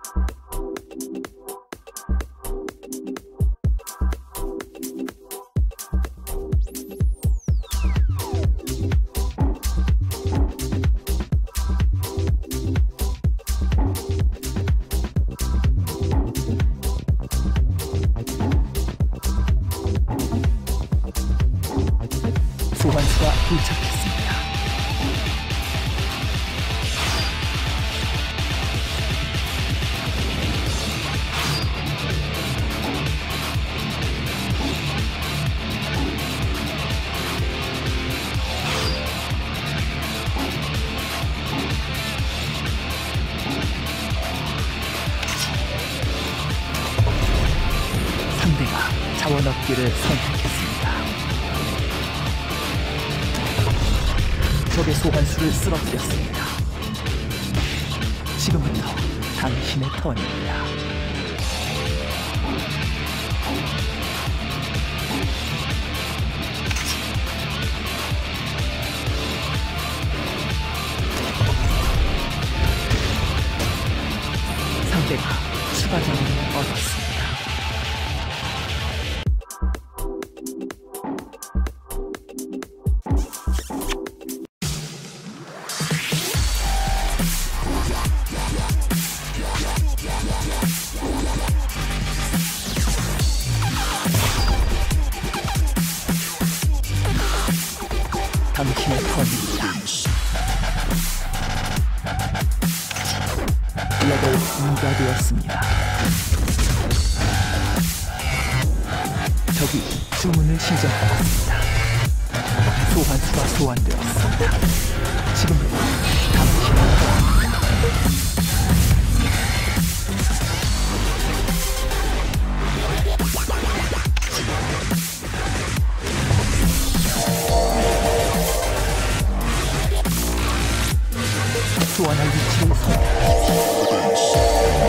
소환수가 도착했습니다. 상대가 자원 얻기를 선택했습니다. 적의 소환수를 쓰러뜨렸습니다. 지금부터 당신의 턴입니다. 상대가 추가 자원을 얻었습니다. 당신의 턴입니다. 레벨 2가 되었습니다. 적이 주문을 시작하였습니다. 소환수가 소환되었습니다. 지금부터 당신의 턴입니다. 소환할 위치를 선택하십시오.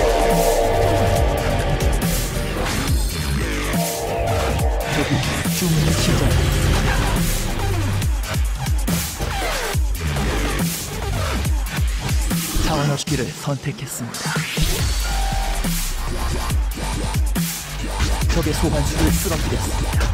적이 주문을 시작하였습니다. 자원 얻기를 선택했습니다. 적의 소환수를 쓰러뜨렸습니다.